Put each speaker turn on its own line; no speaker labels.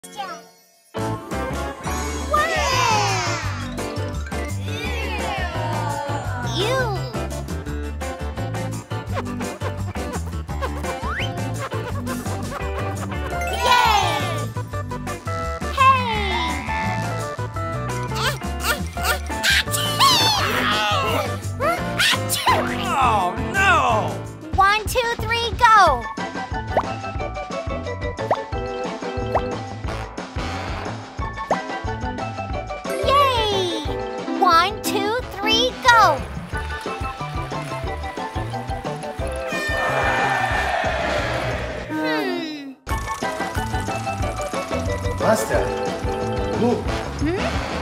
Oh, no!
1, 2, 3, go! Yay! 1, 2, 3, go!
Master, look.